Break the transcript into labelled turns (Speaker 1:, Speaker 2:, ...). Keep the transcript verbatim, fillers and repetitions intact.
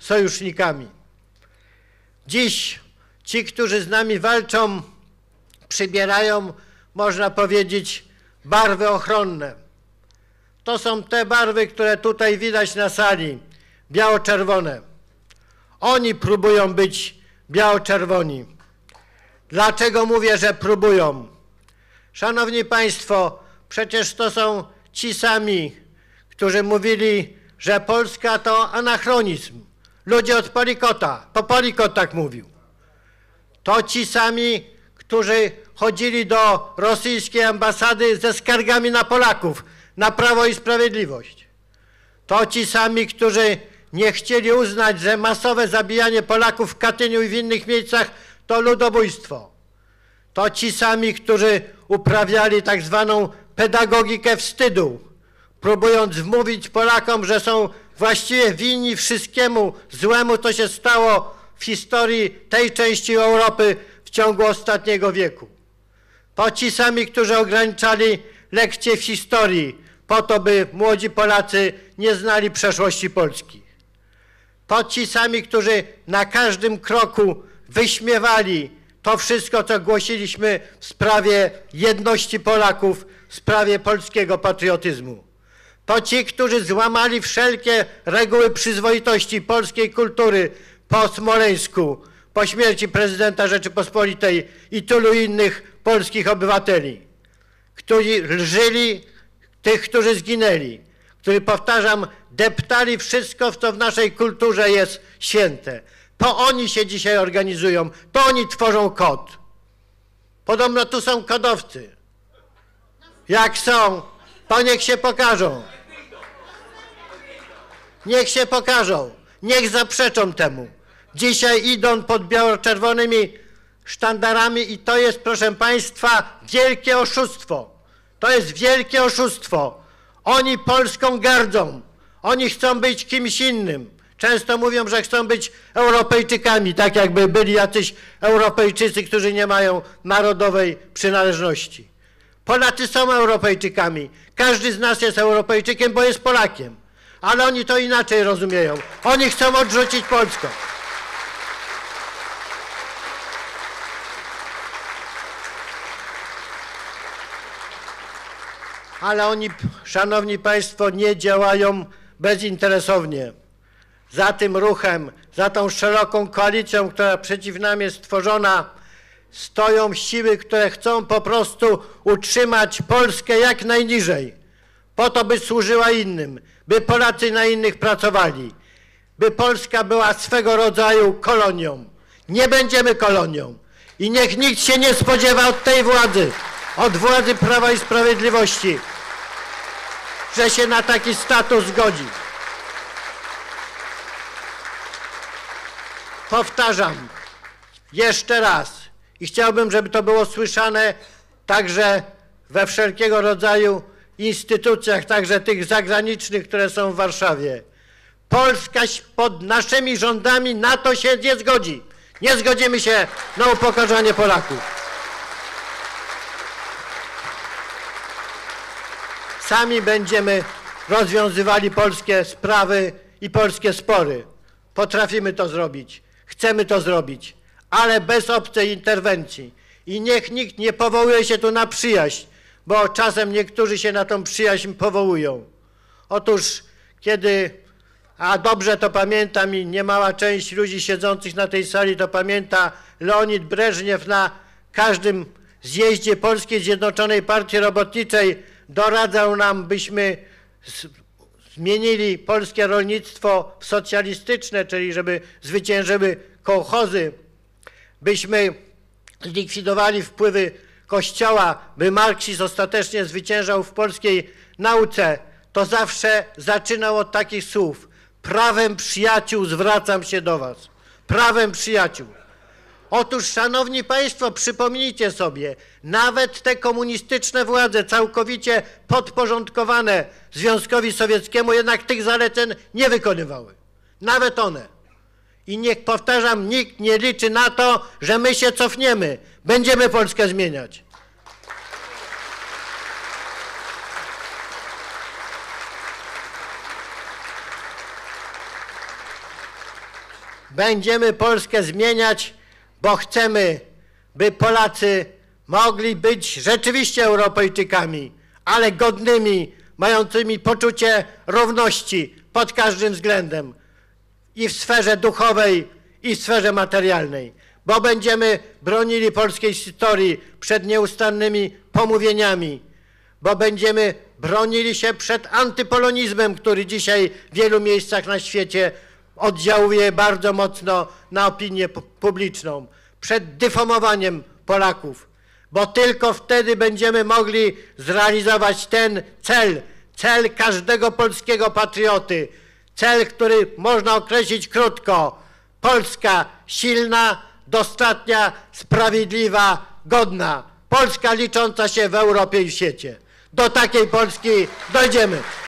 Speaker 1: sojusznikami. Dziś ci, którzy z nami walczą, przybierają, można powiedzieć, barwy ochronne. To są te barwy, które tutaj widać na sali, biało-czerwone. Oni próbują być biało-czerwoni. Dlaczego mówię, że próbują? Szanowni Państwo, przecież to są ci sami, którzy mówili, że Polska to anachronizm. Ludzie od Palikota, to Palikot tak mówił. To ci sami, którzy chodzili do rosyjskiej ambasady ze skargami na Polaków, na Prawo i Sprawiedliwość. To ci sami, którzy nie chcieli uznać, że masowe zabijanie Polaków w Katyniu i w innych miejscach to ludobójstwo. To ci sami, którzy uprawiali tak zwaną pedagogikę wstydu, próbując wmówić Polakom, że są właściwie winni wszystkiemu złemu, co się stało w historii tej części Europy w ciągu ostatniego wieku. To ci sami, którzy ograniczali lekcje w historii po to, by młodzi Polacy nie znali przeszłości Polski. To ci sami, którzy na każdym kroku wyśmiewali to wszystko, co głosiliśmy w sprawie jedności Polaków, w sprawie polskiego patriotyzmu. To ci, którzy złamali wszelkie reguły przyzwoitości polskiej kultury po Smoleńsku, po śmierci prezydenta Rzeczypospolitej i tylu innych polskich obywateli, którzy lżyli tych, którzy zginęli, którzy, powtarzam, deptali wszystko, co w naszej kulturze jest święte. To oni się dzisiaj organizują, to oni tworzą kod. Podobno tu są kodowcy. Jak są, to niech się pokażą. Niech się pokażą, niech zaprzeczą temu. Dzisiaj idą pod biało-czerwonymi sztandarami i to jest, proszę Państwa, wielkie oszustwo. To jest wielkie oszustwo. Oni Polską gardzą. Oni chcą być kimś innym. Często mówią, że chcą być Europejczykami, tak jakby byli jacyś Europejczycy, którzy nie mają narodowej przynależności. Polacy są Europejczykami. Każdy z nas jest Europejczykiem, bo jest Polakiem. Ale oni to inaczej rozumieją. Oni chcą odrzucić Polskę. Ale oni, szanowni Państwo, nie działają bezinteresownie. Za tym ruchem, za tą szeroką koalicją, która przeciw nam jest stworzona, stoją siły, które chcą po prostu utrzymać Polskę jak najniżej, po to, by służyła innym, by Polacy na innych pracowali, by Polska była swego rodzaju kolonią. Nie będziemy kolonią i niech nikt się nie spodziewa od tej władzy, od władzy Prawa i Sprawiedliwości, że się na taki status zgodzi. Powtarzam jeszcze raz i chciałbym, żeby to było słyszane także we wszelkiego rodzaju instytucjach, także tych zagranicznych, które są w Warszawie. Polska pod naszymi rządami na to się nie zgodzi. Nie zgodzimy się na upokarzanie Polaków. Sami będziemy rozwiązywali polskie sprawy i polskie spory. Potrafimy to zrobić. Chcemy to zrobić, ale bez obcej interwencji. I niech nikt nie powołuje się tu na przyjaźń, bo czasem niektórzy się na tą przyjaźń powołują. Otóż kiedy, a dobrze to pamiętam i niemała część ludzi siedzących na tej sali to pamięta, Leonid Breżniew na każdym zjeździe Polskiej Zjednoczonej Partii Robotniczej doradzał nam, byśmy zmienili polskie rolnictwo w socjalistyczne, czyli żeby zwyciężyły kołchozy, byśmy zlikwidowali wpływy Kościoła, by marksizm ostatecznie zwyciężał w polskiej nauce, to zawsze zaczynał od takich słów: prawem przyjaciół zwracam się do was. Prawem przyjaciół. Otóż, szanowni Państwo, przypomnijcie sobie, nawet te komunistyczne władze całkowicie podporządkowane Związkowi Sowieckiemu jednak tych zaleceń nie wykonywały. Nawet one. I niech, powtarzam, nikt nie liczy na to, że my się cofniemy. Będziemy Polskę zmieniać. Będziemy Polskę zmieniać, bo chcemy, by Polacy mogli być rzeczywiście Europejczykami, ale godnymi, mającymi poczucie równości pod każdym względem i w sferze duchowej, i w sferze materialnej, bo będziemy bronili polskiej historii przed nieustannymi pomówieniami, bo będziemy bronili się przed antypolonizmem, który dzisiaj w wielu miejscach na świecie oddziałuje bardzo mocno na opinię publiczną, przed dyfamowaniem Polaków, bo tylko wtedy będziemy mogli zrealizować ten cel, cel każdego polskiego patrioty, cel, który można określić krótko: Polska silna, dostatnia, sprawiedliwa, godna. Polska licząca się w Europie i w świecie. Do takiej Polski dojdziemy.